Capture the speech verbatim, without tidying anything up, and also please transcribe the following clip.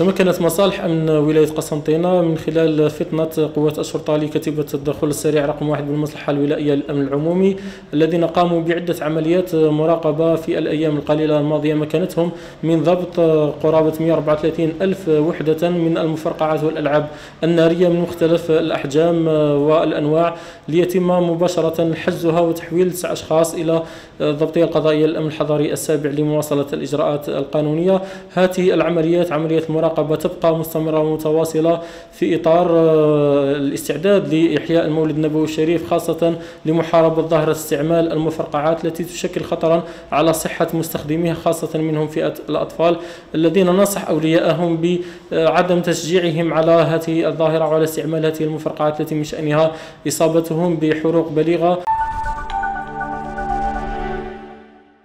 تمكنت مصالح أمن ولاية قسنطينة من خلال فطنة قوات الشرطة لكتيبة التدخل السريع رقم واحد بالمصلحة الولائية للأمن العمومي، الذين قاموا بعدة عمليات مراقبة في الأيام القليلة الماضية، مكنتهم من ضبط قرابة مئة وأربعة وثلاثين ألف وحدة من المفرقعات والألعاب النارية من مختلف الأحجام والأنواع، ليتم مباشرة حجزها وتحويل تسع أشخاص إلى الضبطية القضائية للأمن الحضري السابع لمواصلة الإجراءات القانونية. هذه العمليات عملية المراقبة تبقى مستمرة ومتواصلة في إطار الاستعداد لإحياء المولد النبوي الشريف، خاصة لمحاربة ظاهرة استعمال المفرقعات التي تشكل خطرا على صحة مستخدميها، خاصة منهم فئة الأطفال، الذين ننصح أولياءهم بعدم تشجيعهم على هذه الظاهرة وعلى استعمال هذه المفرقعات التي من شأنها إصابتهم بحروق بليغة.